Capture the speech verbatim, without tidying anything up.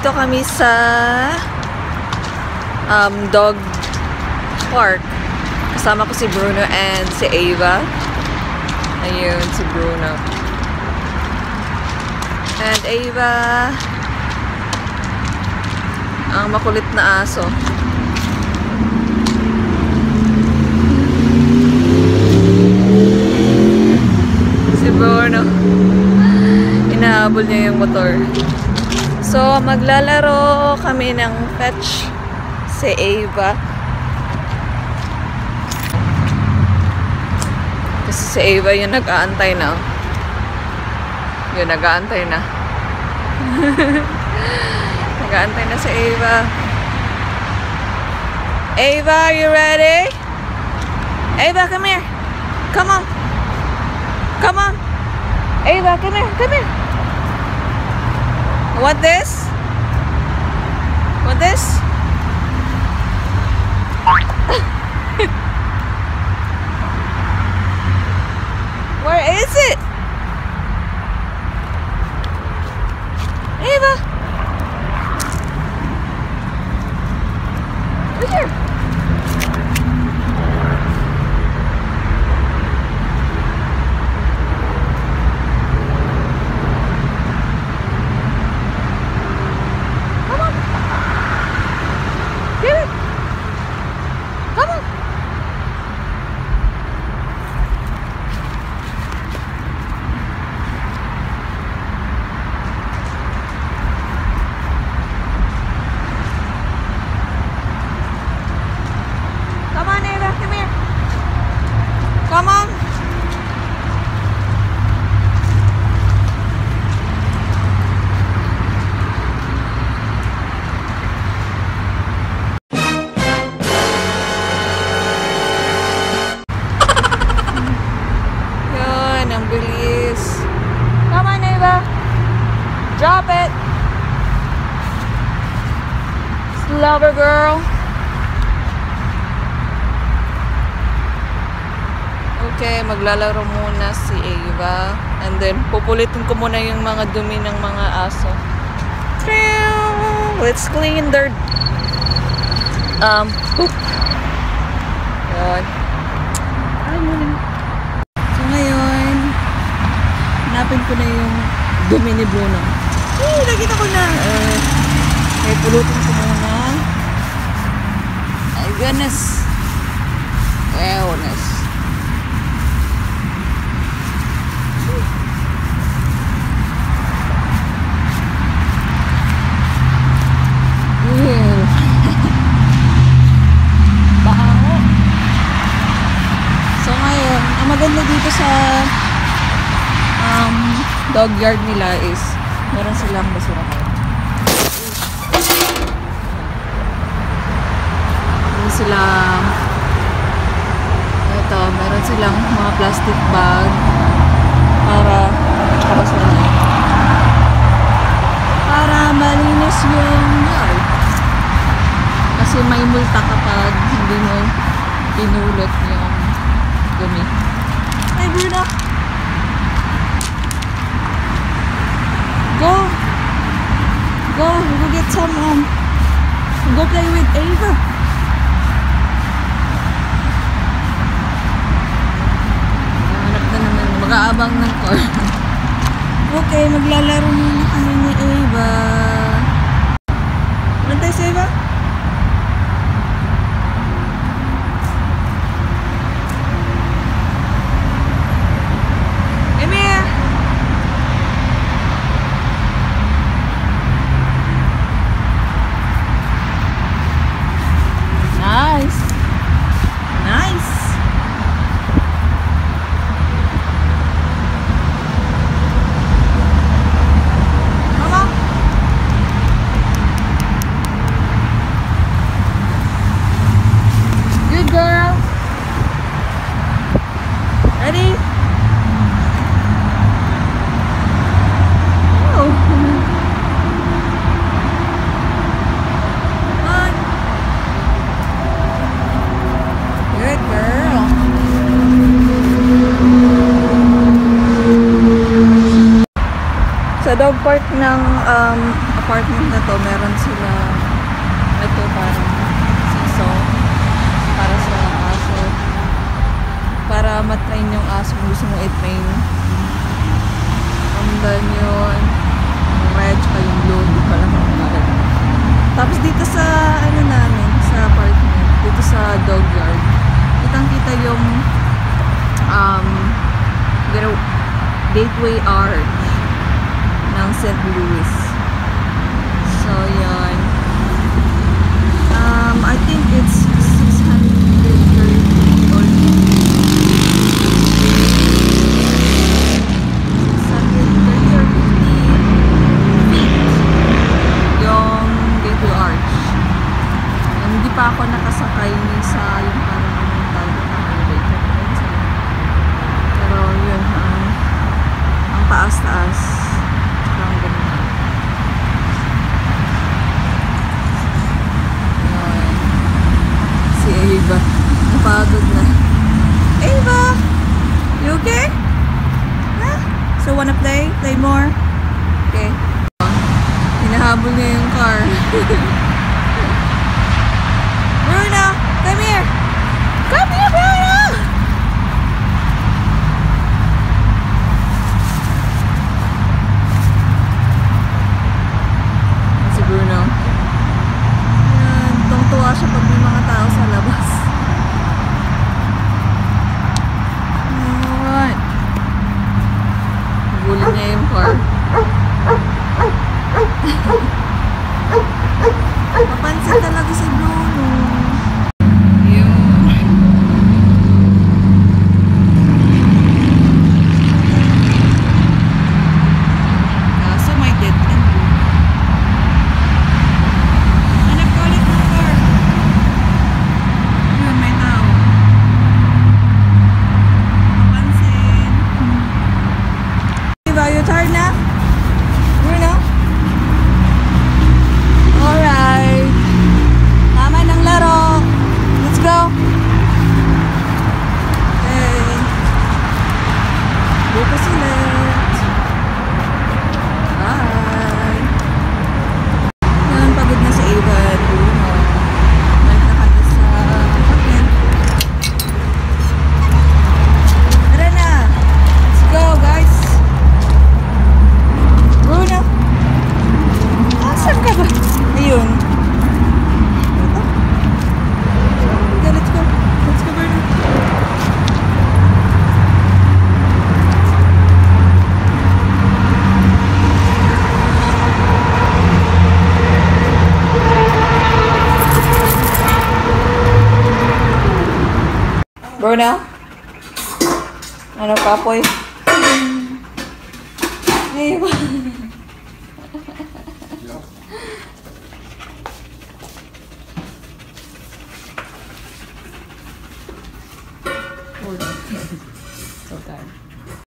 nandito kami sa um, dog park. Kasama ko si Bruno and si Ava. Ayun, si Bruno. And Ava. Ang makulit na aso. Si Bruno. Inahabol niya yung motor. So, maglalaro kami ng fetch si Ava. Kasi si Ava yung nag-aantay na. Yun, nag-aantay na. Nag-aantay na si Ava. Ava, are you ready? Ava, come here. Come on. Come on. Ava, come here. Come here. Want this? Want this? Where is it? Ava! Over here. Come on. Yan, ang bilis. Come on, Ava. Drop it. Slower, girl. Okay, maglalaro muna si Ava. And then, pupulitin ko muna yung mga dumi ng mga aso. Let's clean their um, poop. Yun. Ay, muna. So, ngayon, hanapin ko na yung dumi ni Bruno. Eh, nakita ko na. Uh, okay, pulutin ko muna. My goodness. Goodness. Maganda dito sa um, dog yard nila is meron silang basurahan. Meron silang ito, meron silang mga plastic bag para basurahan. Para malinis yung yard. Kasi may multa kapag hindi mo pinulot yung dumi. Hey, Bruno. Go. Go. Go get some, um, go play with Ava. Hanap na naman. Mag-aabang ng car. Okay, maglalaro muna kami ni Ava. Nantay si Ava? Sa dog park ng um, apartment na to, meron sila ito parang siso para sa aso. Para matrain yung aso kung gusto mo i-train. And then yun, yung red pa yung blue, hindi pa lang ako nakakita. Tapos dito sa ano namin, sa apartment, dito sa dog yard, kitang-kita yung um, Gateway Arch ng Saint Louis. So yun. Um, I think it's six hundred thirty or pa ako nakasakay sa yung parang anong tawag na elevator. Pero yun, ang, ang taas-taas. Parang ganun. Yun. Si Ava. Napagod na. Ava! You okay? Huh? So wanna play? Play more? Okay. Hinahabol niya yung car. Bruno, come here! Come here, Bruno! Si Bruno. Ayan, tungtuwa siya pag may mga tao sa labas. Alright. Nagulin niya yung car. Mapansin talaga si Bruno. Bruno? Ano, kapoy? Ay,